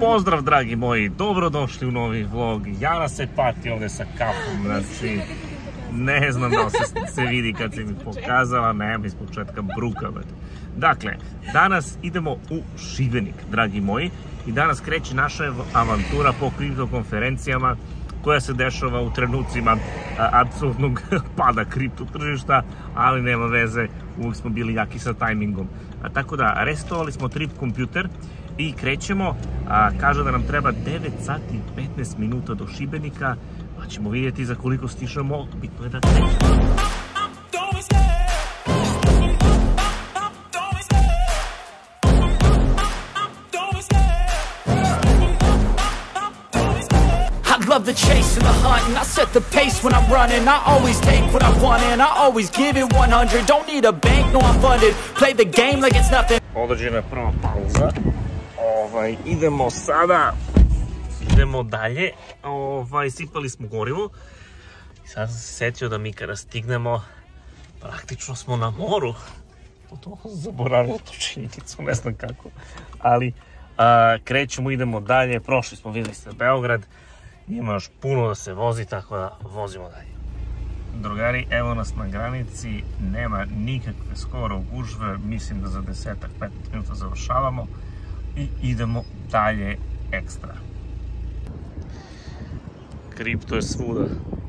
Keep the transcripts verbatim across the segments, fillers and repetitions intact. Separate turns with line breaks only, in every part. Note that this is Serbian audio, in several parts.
Pozdrav dragi moji, dobrodošli u novi vlog. Jana se pati ovde sa kapom, znači ne znam da se, se vidi kad se mi pokazala, nema iz početka bruka. Dakle, danas idemo u Šibenik, dragi moji, i danas kreće naša avantura po kriptokonferencijama koja se dešava u trenucima apsolutnog pada kripto tržišta, ali nema veze, uvijek smo bili jaki sa tajmingom. A, tako da, restovali smo trip kompjuter i krećemo. A, kaže da nam treba devet sati i petnaest minuta do Šibenika, pa ćemo vidjeti za koliko stižemo. Bitno je da krećemo.
Love the chase and the hunt, and I set the pace when I'm running. I always take what I want and I always give it one hundred. Don't need a bank, no I'm funded. Play the game like it's nothing.
Određena prva pauza. Ovaj, idemo sada. Idemo dalje. Ovaj, sipali smo gorivo. I sad sam se setio da mi kada stignemo, praktično smo na moru. To zaboravio tu činjenicu, ne znam kako. Ali a, krećemo, idemo dalje. Prošli smo, vidjeli ste Beograd. Ima još puno da se vozi, tako da vozimo dalje. Drugari, evo nas na granici, nema nikakve skoro gužve, mislim da za desetak petnaest minuta završavamo i idemo dalje ekstra. Kripto je svuda.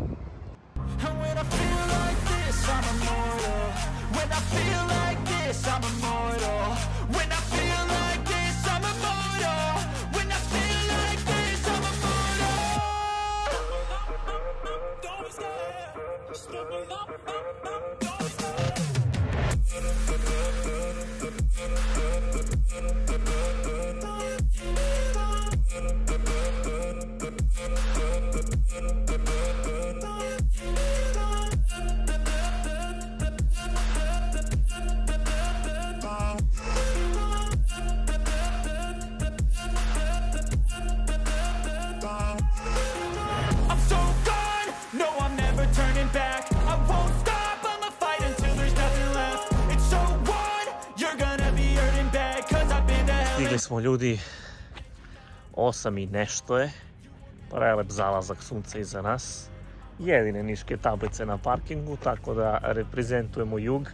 Stigli smo ljudi, osam i nešto je, prelep zalazak sunca iza nas, jedine niške tablice na parkingu, tako da reprezentujemo jug.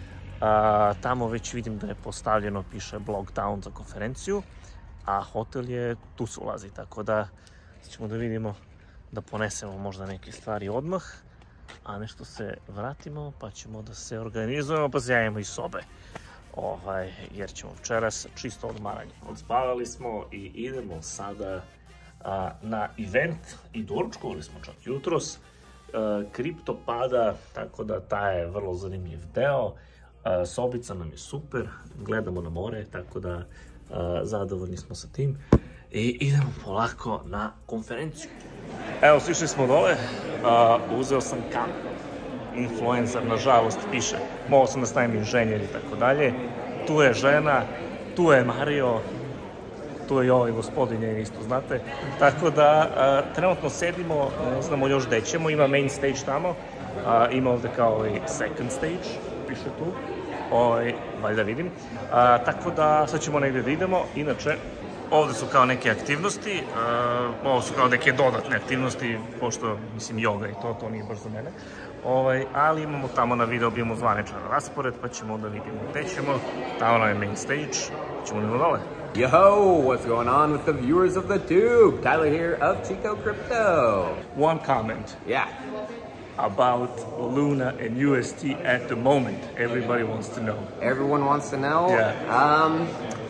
A, tamo već vidim da je postavljeno, piše Blockdown za konferenciju, a hotel je tu se ulazi, tako da ćemo da vidimo da ponesemo možda neke stvari odmah, a nešto se vratimo pa ćemo da se organizujemo pa se javimo iz sobe. Ovaj, jer ćemo včeras čisto odmaranje. Odspavali smo i idemo sada a, na event i doručkovali smo čak jutros. A, kripto pada, tako da taj je vrlo zanimljiv deo. A, sobica nam je super, gledamo na more, tako da a, zadovoljni smo sa tim. I idemo polako na konferenciju. Evo, sišli smo dole, a, uzeo sam kamp. Influencer, nažalost, piše. Mogao sam da stavim inženjer i tako dalje. Tu je žena, tu je Mario, tu je i ovaj gospodin, je isto znate. Tako da, a, trenutno sedimo, ne znamo još gde ćemo, ima main stage tamo, a, ima ovde kao i second stage, piše tu, ovaj, valjda vidim. A, tako da, sad ćemo negdje da idemo, inače, ovde su kao neke aktivnosti, uh, ovo su kao neke dodatne aktivnosti, pošto, mislim, yoga i to, to nije baš za mene. Ovaj, ali imamo tamo na video, imamo zvaničan raspored, pa ćemo onda vidimo gde ćemo. Tamo nam je main stage, ćemo idemo dole.
Yo, what's going on with the viewers of the tube? Tyler here of Chico Crypto.
One comment.
Yeah.
About Luna and U S T at the moment. Everybody wants to know.
Everyone wants to know?
Yeah.
Um,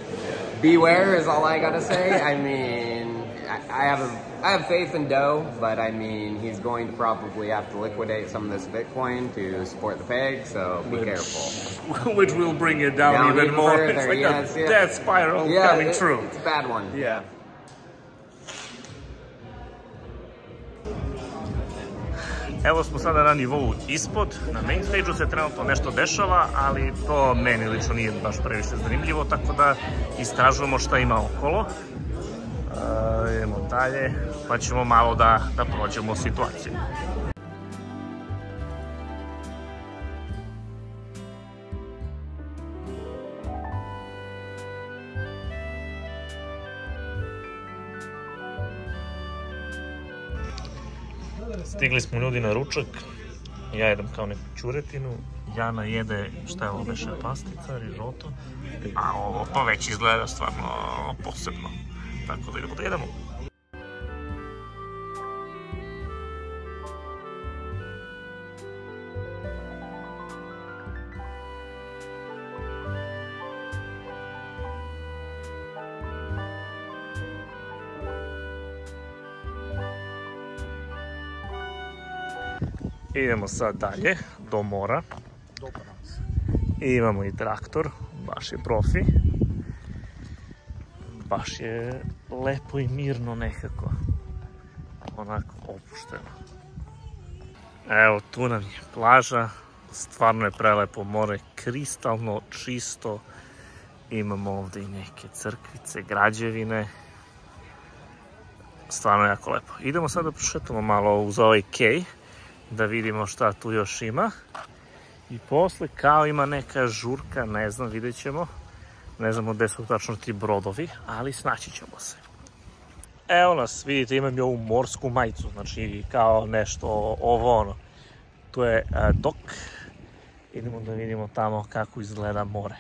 beware is all I gotta say. I mean, I, I have a, I have faith in Doe, but I mean, he's going to probably have to liquidate some of this Bitcoin to support the peg, so be
which,
careful.
Which will bring it down,
down
even, even more.
Further,
it's like
yes,
a
yeah.
death spiral
yeah,
coming
it,
true.
It's a bad one.
Yeah. Evo smo sada na nivou ispod, na main stage-u se trenutno nešto dešava, ali to meni lično nije baš previše zanimljivo, tako da istražujemo šta ima okolo. Uh, idemo dalje, pa ćemo malo da, da prođemo situaciju. Stigli smo ljudi na ručak, ja jedem kao neku čuretinu, Jana jede, šta je ovo beše, pastica, rižoto, a ovo pa već izgleda stvarno posebno, tako da idemo da jedemo. Idemo sad dalje, do mora. I imamo i traktor, baš je profi. Baš je lepo i mirno nekako. Onako opušteno. Evo, tu nam je plaža. Stvarno je prelepo more, kristalno, čisto. Imamo ovdje i neke crkvice, građevine. Stvarno je jako lepo. Idemo sad da prošetamo malo uz ovaj kej, da vidimo šta tu još ima. I posle kao ima neka žurka, ne znam, vidjet ćemo. Ne znamo gde su tačno ti brodovi, ali snaći ćemo se. Evo nas, vidite, imam i ovu morsku majicu, znači kao nešto ovo ono. Tu je uh, dok. Idemo da vidimo tamo kako izgleda more.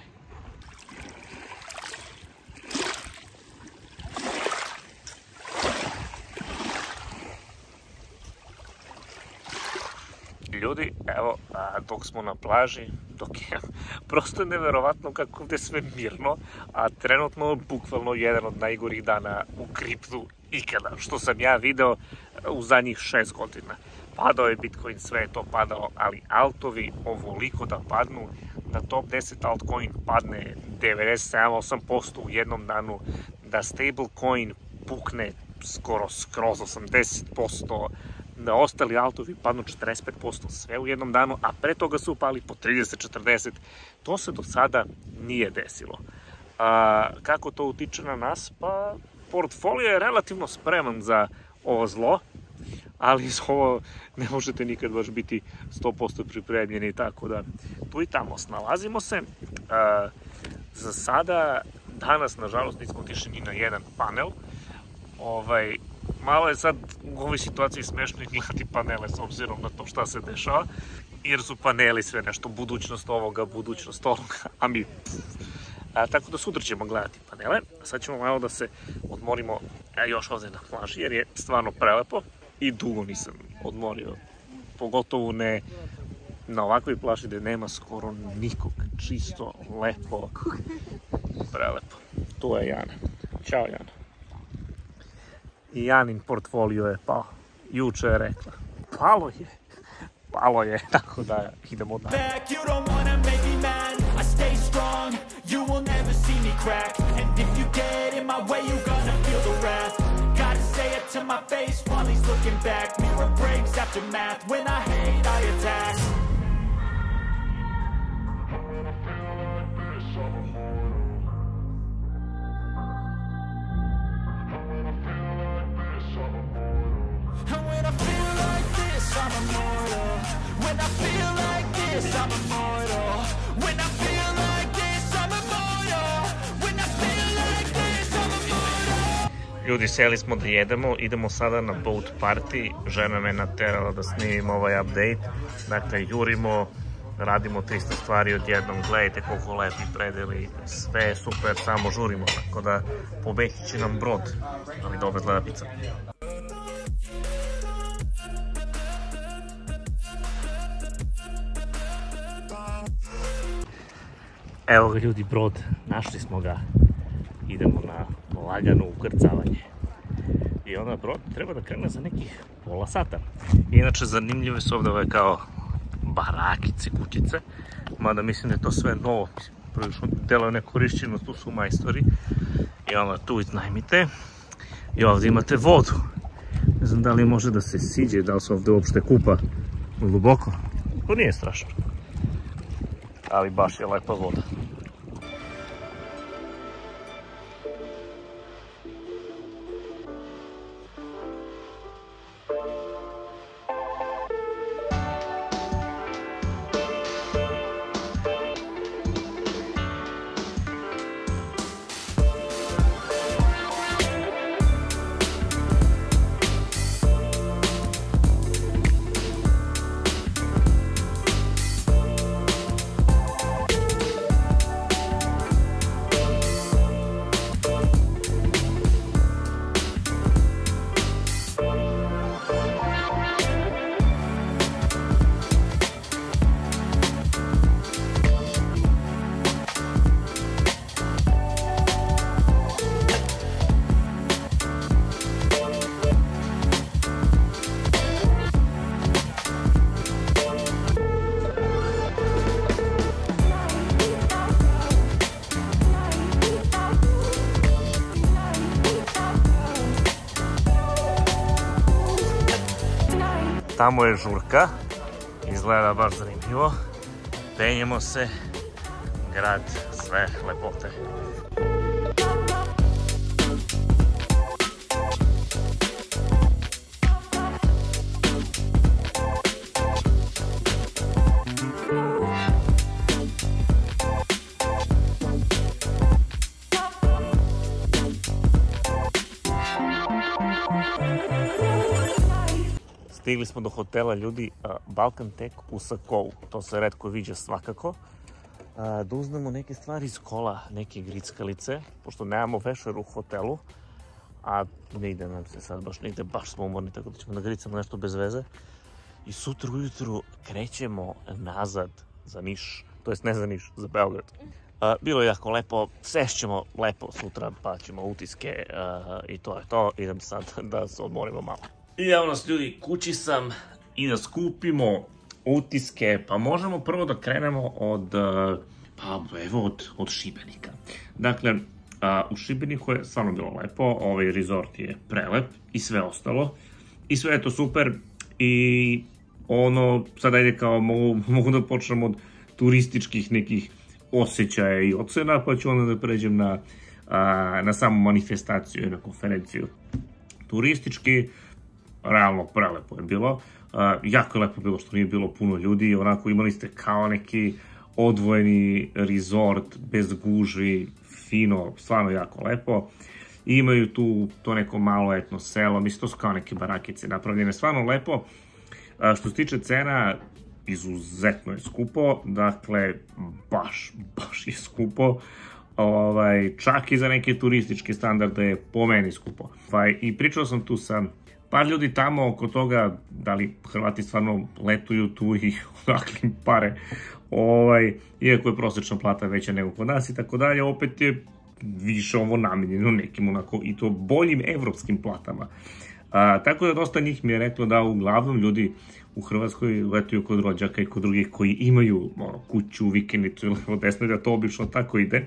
Ljudi, evo, a, dok smo na plaži, dok je prosto neverovatno kako ovdje sve mirno, a trenutno bukvalno jedan od najgorih dana u kriptu ikada, što sam ja video u zadnjih šest godina. Padao je Bitcoin, sve je to padalo, ali altovi ovoliko da padnu, da top deset altcoin padne devedeset sedam do osam posto u jednom danu, da stablecoin pukne skoro skroz osamdeset posto, da ostali altovi padnu četrdeset pet posto sve u jednom danu, a pre toga su upali po trideset do četrdeset. To se do sada nije desilo. A, kako to utiče na nas? Pa, portfolio je relativno spreman za ovo zlo, ali za ovo ne možete nikad baš biti sto posto pripremljeni, tako da tu i tamo snalazimo se. A, za sada, danas, nažalost, nismo otišli ni na jedan panel. Ovaj, malo je sad u ovoj situaciji smešno gledati panele s obzirom na to šta se dešava, jer su paneli sve nešto, budućnost ovoga, budućnost ovoga, a mi a, tako da sutra ćemo gledati panele. Sad ćemo malo da se odmorimo a, još ovdje na plaži, jer je stvarno prelepo i dugo nisam odmorio, pogotovo ne na ovakvoj plaži gdje nema skoro nikog, čisto, lepo, prelepo. Tu je Jana. Ćao Jana. I Janin portfolio je pao. Juče je rekla. Palo je. Palo je. Tako da idemo dalje. Ljudi, seli smo da jedemo, idemo sada na boat party, žena me naterala da snimim ovaj update, dakle jurimo, radimo trista stvari odjednom, gledajte koliko lepi predeli, sve je super, samo žurimo, tako da pobeći će nam brod, ali dobro gleda pizza. Evo ga ljudi, brod, našli smo ga, idemo na lagano ukrcavanje. I onda brod treba da krene za nekih pola sata. Inače, zanimljive su ovdje ove kao barakice, kućice, mada mislim da je to sve novo, prilično delo je nekorišćeno, tu su majstori. I onda tu iznajmite i ovdje imate vodu. Ne znam da li može da se siđe, da li se ovdje uopšte kupa duboko. To nije strašno, ali baš je lepa voda. Tamo je žurka, izgleda baš zanimljivo. Penjemo se, grad, sve lepote. Stigli smo do hotela, ljudi, Balkan Tek u Sakovu, to se retko viđa svakako. Da uzmemo neke stvari iz kola, neke grickalice, pošto nemamo večer u hotelu, a ne ide nam se sad baš nigde, baš smo umorni, tako da ćemo da gricamo nešto bez veze. I sutra ujutru krećemo nazad za Niš, to jest ne za Niš, za Beograd. Bilo je jako lepo, sešćemo lepo sutra, pa ćemo utiske i to je to. Idem sad da se odmorimo malo. I evo nas ljudi, kući sam i da skupimo utiske, pa možemo prvo da krenemo od, pa evo od, od Šibenika. Dakle, u Šibeniku je stvarno bilo lepo, ovaj resort je prelep i sve ostalo. I sve je to super i ono, sada ide kao, mogu, mogu da počnem od turističkih nekih osjećaja i ocena, pa ću onda da pređem na, na samu manifestaciju i na konferenciju. Turistički, realno prelepo je bilo. Uh, jako je lepo bilo što nije bilo puno ljudi, onako imali ste kao neki odvojeni resort, bez gužvi, fino, stvarno jako lepo. I imaju tu to neko malo etno selo, mislim to su kao neke barakice napravljene, stvarno lepo. Uh, što se tiče cena, izuzetno je skupo, dakle, baš, baš je skupo. Ovaj, čak i za neke turističke standarde je po meni skupo. Ovaj, I pričao sam tu sa par ljudi tamo oko toga, da li Hrvati stvarno letuju tu i odakle im pare, ovaj, iako je prosječna plata veća nego kod nas i tako dalje, opet je više ovo namenjeno nekim onako i to boljim evropskim platama. A, tako da dosta njih mi je reklo da uglavnom ljudi u Hrvatskoj letuju kod rođaka i kod drugih koji imaju ono, kuću, vikendicu ili levo desno, da to obično tako ide.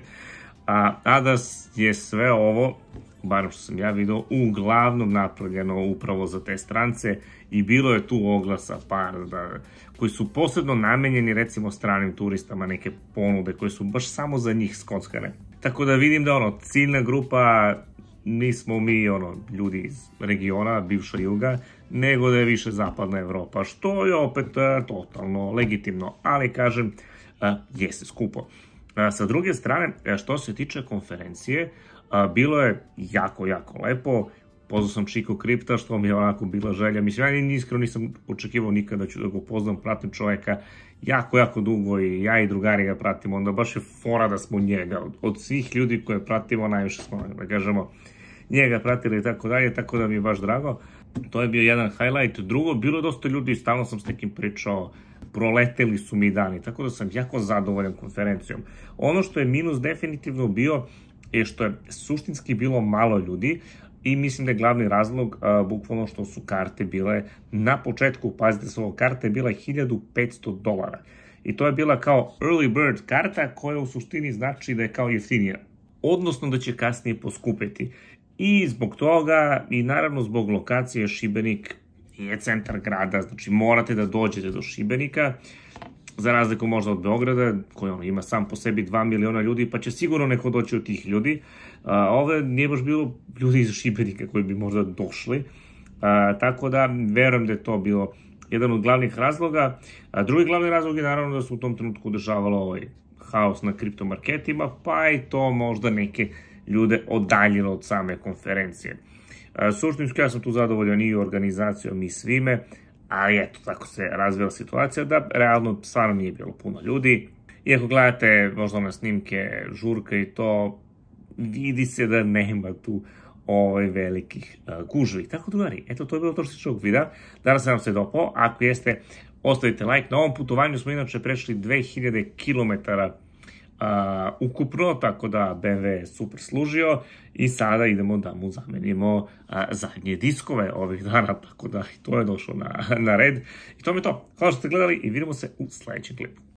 A, a da je sve ovo, barem što sam ja vidio, uglavnom napravljeno upravo za te strance i bilo je tu oglasa par da, koji su posebno namenjeni recimo stranim turistama, neke ponude koje su baš samo za njih skockane. Tako da vidim da ono, ciljna grupa nismo mi ono, ljudi iz regiona, bivša juga, nego da je više zapadna Evropa, što je opet uh, totalno legitimno, ali kažem, uh, jeste skupo. Uh, sa druge strane, što se tiče konferencije, uh, bilo je jako, jako lepo. Pozvao sam Chico Kripta, što mi je onako bila želja. Mislim, ja iskreno nisam očekivao nikada da ću da ga upoznam, pratim čoveka jako, jako dugo i ja i drugari ga pratimo, onda baš je fora da smo njega. Od, od svih ljudi koje pratimo, najviše smo, da kažemo, njega pratili i tako dalje, tako da mi je baš drago. To je bio jedan highlight. Drugo, bilo je dosta ljudi, stalno sam s nekim pričao, proleteli su mi dani, tako da sam jako zadovoljan konferencijom. Ono što je minus definitivno bio je što je suštinski bilo malo ljudi i mislim da je glavni razlog a, bukvalno što su karte bile na početku, pazite se, ovo karte je bila hiljadu petsto dolara. I to je bila kao early bird karta koja u suštini znači da je kao jeftinija, odnosno da će kasnije poskupeti. I zbog toga, i naravno zbog lokacije, Šibenik je centar grada, znači morate da dođete do Šibenika, za razliku možda od Beograda, koji ono, ima sam po sebi dva miliona ljudi, pa će sigurno neko doći od tih ljudi. A, ovde nije baš bilo ljudi iz Šibenika koji bi možda došli, a, tako da verujem da je to bilo jedan od glavnih razloga. A drugi glavni razlog je naravno da se u tom trenutku održavalo ovaj haos na kriptomarketima, pa i to možda neke ljude odaljilo od same konferencije. Suštinski ja sam tu zadovoljan i organizacijom i svime, ali eto, tako se razvila situacija da realno stvarno nije bilo puno ljudi. Iako gledate možda na snimke žurka i to, vidi se da nema tu ovaj velikih uh, gužvi. Tako drugari, eto to je bilo to što se ovog videa. Danas nam se dopao, ako jeste, ostavite like. Na ovom putovanju smo inače prešli dve hiljade kilometara Uh, ukupno, tako da B M W je super služio i sada idemo da mu zamenimo uh, zadnje diskove ovih dana, tako da i to je došlo na, na red. I to mi je to. Hvala što ste gledali i vidimo se u sledećem klipu.